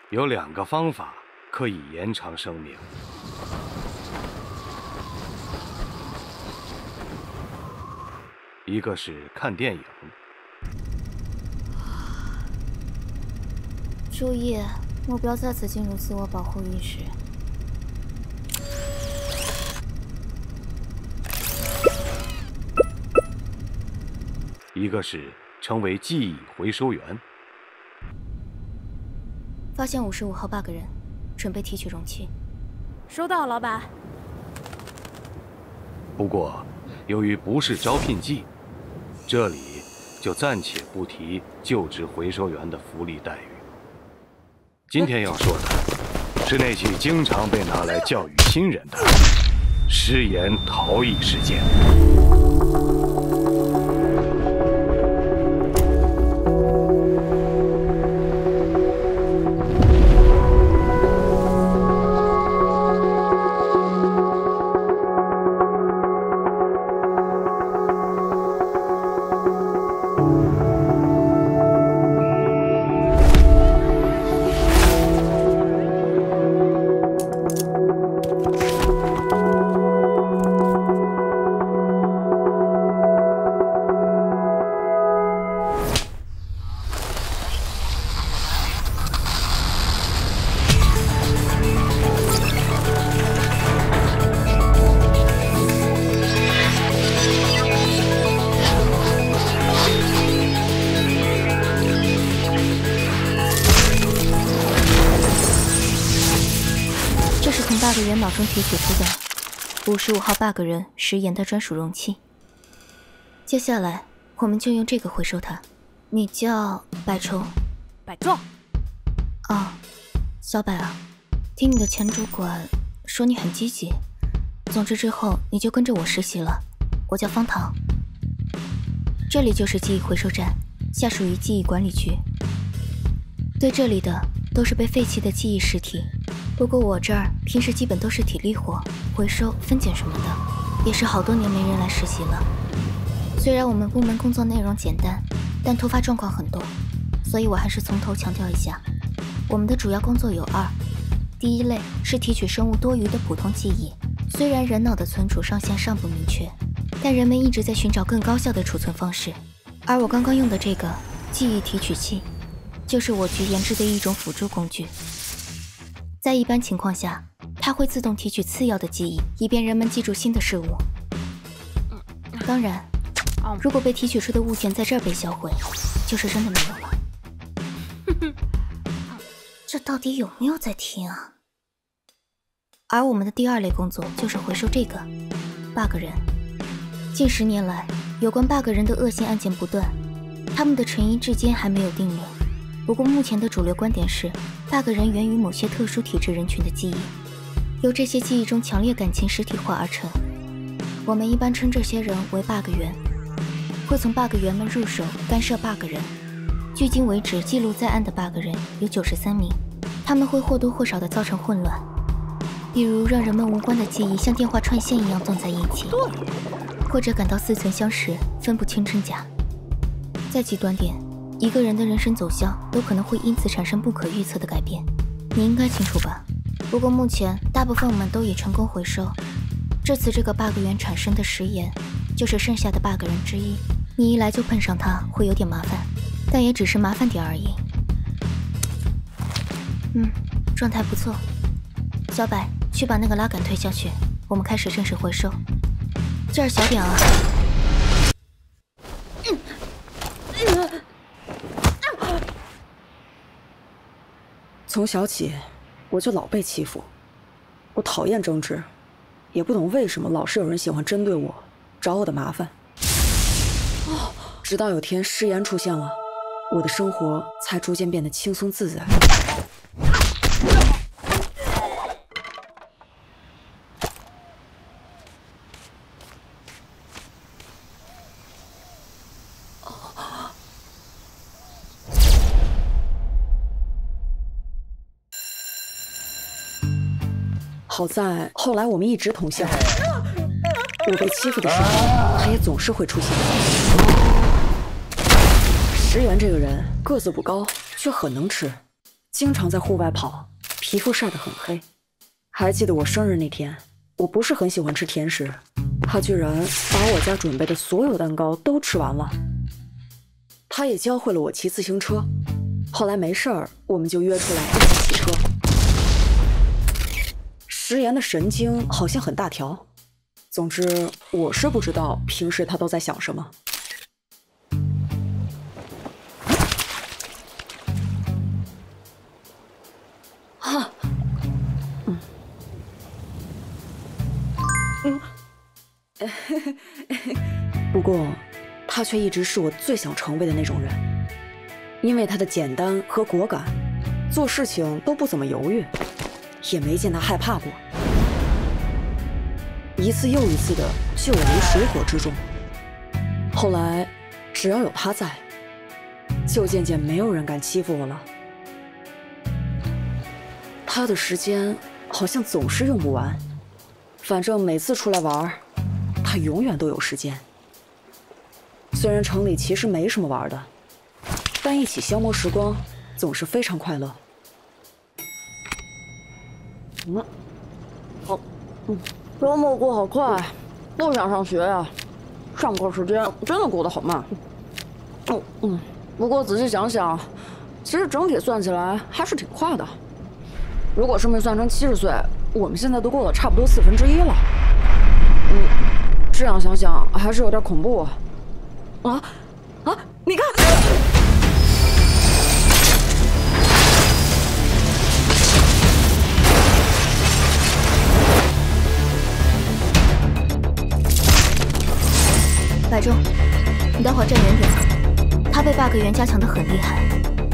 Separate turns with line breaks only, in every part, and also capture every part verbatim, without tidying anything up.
有两个方法可以延长生命。一个是看电影。
注意，目标再次进入自我保护意识。
一个是成为记忆回收员。
发现五十五号 bug 人，准备提取容器。
收到，老板。
不过，由于不是招聘季，这里就暂且不提就职回收员的福利待遇。今天要说的是那起经常被拿来教育新人的食盐逃逸事件。
bug 人脑中提取出的五十五号 bug 人食盐的专属容器。接下来我们就用这个回收它。你叫百虫？
百壮。
哦，小百啊，听你的前主管说你很积极，总之之后你就跟着我实习了。我叫方糖，这里就是记忆回收站，下属于记忆管理局。对这里的都是被废弃的记忆实体。不过我这儿平时基本都是体力活，回收、分拣什么的，也是好多年没人来实习了。虽然我们部门工作内容简单，但突发状况很多，所以我还是从头强调一下，我们的主要工作有二。第一类是提取生物多余的普通记忆，虽然人脑的存储上限尚不明确，但人们一直在寻找更高效的储存方式。而我刚刚用的这个记忆提取器，就是我局研制的一种辅助工具。在一般情况下，它会自动提取次要的记忆，以便人们记住新的事物。当然，如果被提取出的物件在这儿被销毁，就是真的没有了。这到底有没有在听啊？而我们的第二类工作就是回收这个 bug 人。近十年来，有关 bug 人的恶性案件不断，他们的成因至今还没有定论。不过目前的主流观点是 ，bug 人源于某些特殊体质人群的记忆，由这些记忆中强烈感情实体化而成。我们一般称这些人为 bug 员，会从 bug 员们入手干涉 bug 人。距今为止，记录在案的 bug 人有九十三名，他们会或多或少的造成混乱，比如让人们无关的记忆像电话串线一样断在一起，或者感到似曾相识，分不清真假。再极端点，一个人的人生走向都可能会因此产生不可预测的改变，你应该清楚吧？不过目前大部分我们都已成功回收。这次这个 bug 源产生的食盐，就是剩下的 bug 人之一。你一来就碰上他，会有点麻烦，但也只是麻烦点而已。嗯，状态不错。小柏，去把那个拉杆推下去，我们开始正式回收。这儿小点啊。
从小起，我就老被欺负。我讨厌争执，也不懂为什么老是有人喜欢针对我，找我的麻烦。哦，直到有天食盐出现了，我的生活才逐渐变得轻松自在。好在后来我们一直同校，我被欺负的时候，他也总是会出现。石原这个人个子不高，却很能吃， 经常在户外跑，皮肤晒得很黑。还记得我生日那天，我不是很喜欢吃甜食，他居然把我家准备的所有蛋糕都吃完了。他也教会了我骑自行车，后来没事儿，我们就约出来一起骑车。食言的神经好像很大条，总之我是不知道平时他都在想什么。啊，嗯，嗯，不过他却一直是我最想成为的那种人，因为他的简单和果敢，做事情都不怎么犹豫，也没见他害怕过，一次又一次的救我于水火之中。后来，只要有他在，就渐渐没有人敢欺负我了。他的时间好像总是用不完，反正每次出来玩，他永远都有时间。虽然城里其实没什么玩的，但一起消磨时光总是非常快乐。嗯，好，嗯，周末过好快，不想上学呀。上课时间真的过得好慢。嗯嗯，不过仔细想想，其实整体算起来还是挺快的。如果生命算成七十岁，我们现在都过了差不多四分之一了。嗯，这样想想还是有点恐怖啊。啊啊！你看，
百中，你待会儿站远点，他被 bug 源加强的很厉害。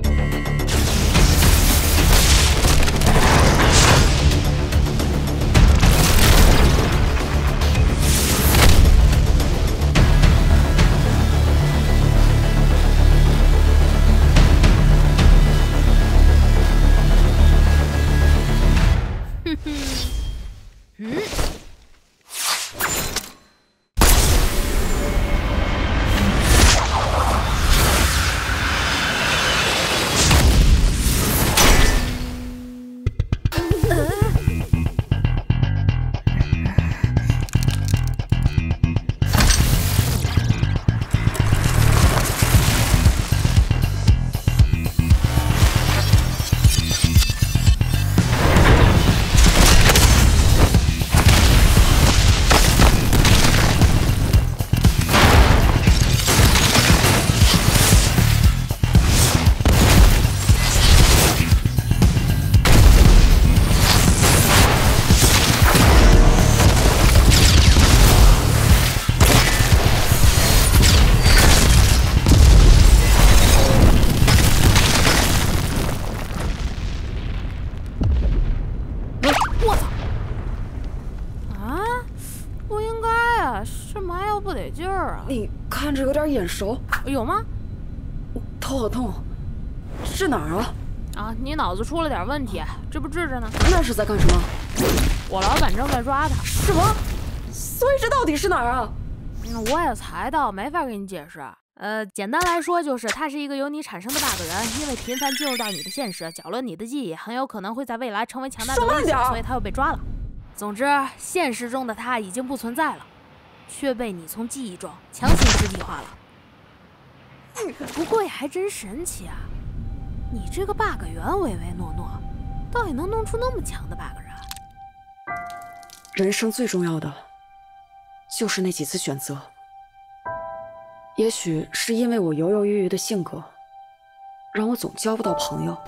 你看着有点眼熟，
有吗？
头好痛，是哪儿啊？
啊，你脑子出了点问题，这不治着呢。
那是在干什么？
我老板正在抓他。
什么？所以这到底是哪儿啊？
嗯，我也猜到，没法给你解释。呃，简单来说就是，它是一个由你产生的 bug 源，因为频繁进入到你的现实，搅乱你的记忆，很有可能会在未来成为强大的威胁，所以他又被抓了。总之，现实中的他已经不存在了，却被你从记忆中强行实体化了。不过也还真神奇啊，你这个 bug 源唯唯诺诺，到底能弄出那么强的 bug 人？
人生最重要的就是那几次选择。也许是因为我犹犹豫豫的性格，让我总交不到朋友。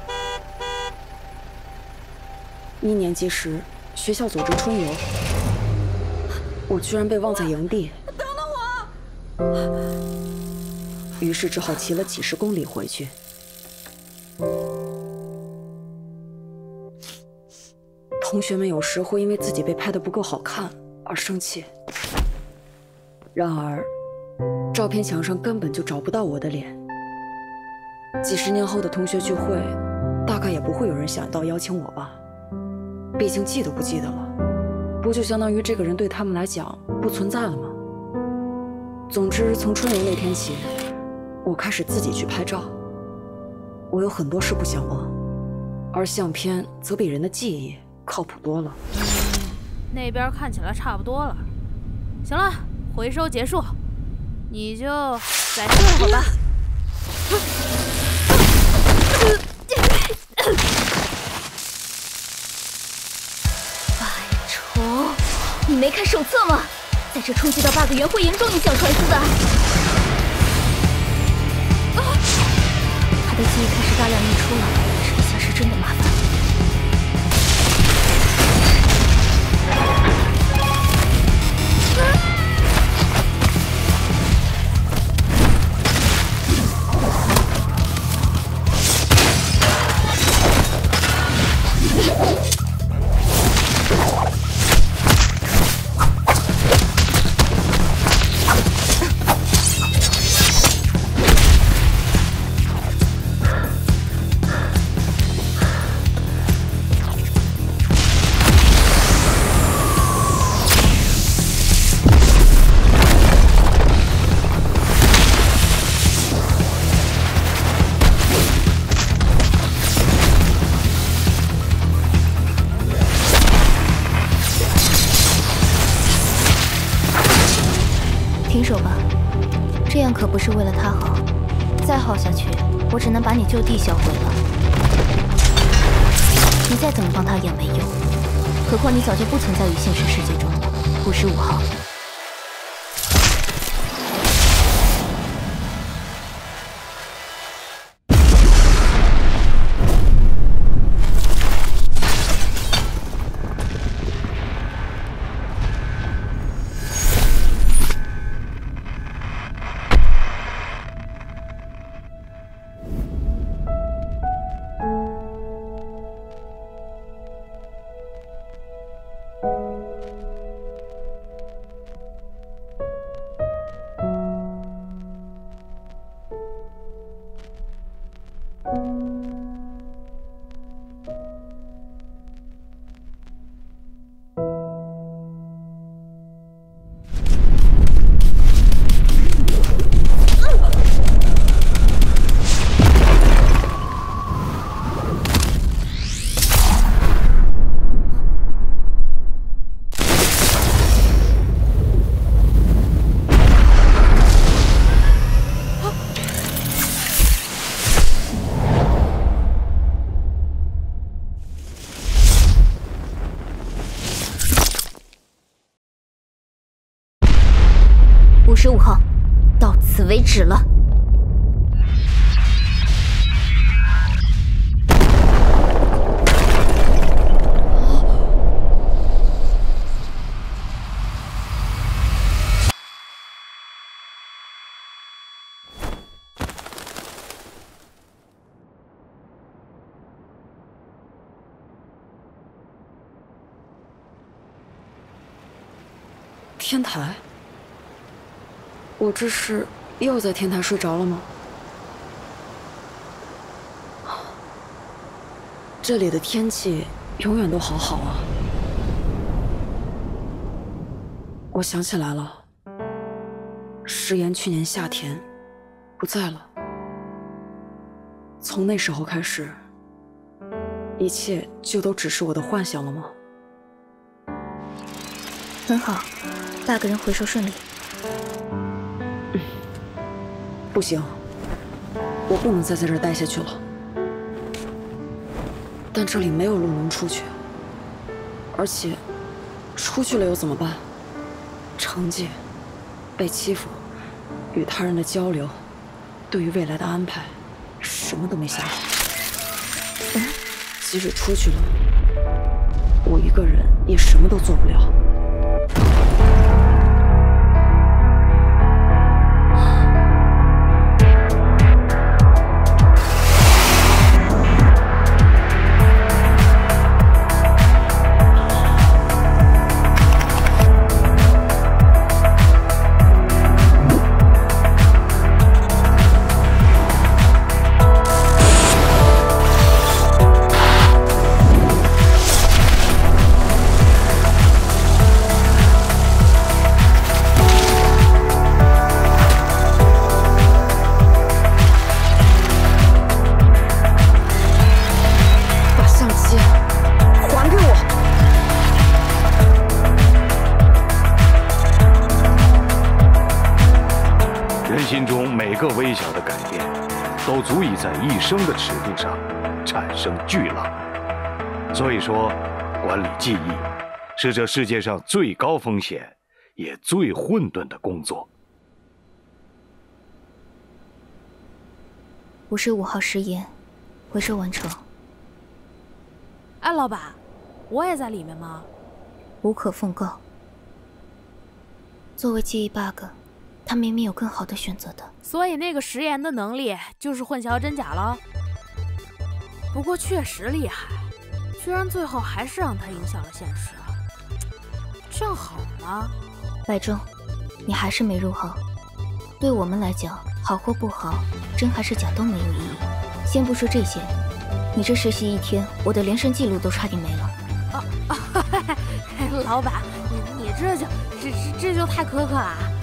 一年级时，学校组织春游，我居然被忘在营地。等等我！于是只好骑了几十公里回去。同学们有时会因为自己被拍得不够好看而生气，然而照片墙上根本就找不到我的脸。几十年后的同学聚会，大概也不会有人想到邀请我吧，毕竟记都不记得了，不就相当于这个人对他们来讲不存在了吗？总之，从春游那天起，我开始自己去拍照。我有很多事不想忘， 而相片则比人的记忆靠谱多了。
嗯，那边看起来差不多了。行了，回收结束，你就再睡会儿吧。
白虫，你没看手册吗？在这冲击到 bug 源会严重影响传输的。啊！他的记忆开始大量溢出了，这下是真的麻烦。停手吧，这样可不是为了他好。再耗下去，我只能把你就地销毁了。你再怎么帮他也没用，何况你早就不存在于现实世界中了。五十五号。五十五号，到此为止了。
天台。我这是又在天台睡着了吗？这里的天气永远都好好啊。我想起来了，誓言去年夏天不在了。从那时候开始，一切就都只是我的幻想了吗？
很好，bug人回收顺利。
不行，我不能再在这儿待下去了。但这里没有路能出去，而且出去了又怎么办？成绩、被欺负、与他人的交流，对于未来的安排，什么都没想好。嗯，即使出去了，我一个人也什么都做不了。
心中每个微小的改变，都足以在一生的尺度上产生巨浪。所以说，管理记忆是这世界上最高风险也最混沌的工作。
五十五号食盐，回收完成。
哎，老板，我也在里面吗？
无可奉告。作为记忆 bug， 他明明有更好的选择的。
所以那个食盐的能力就是混淆真假了。不过确实厉害，居然最后还是让他影响了现实。这样好吗？
白忠，你还是没入行。对我们来讲，好或不好，真还是假都没有意义。先不说这些，你这实习一天，我的连胜记录都差点没了。
啊啊！老板，你你这就这这这就太苛刻了。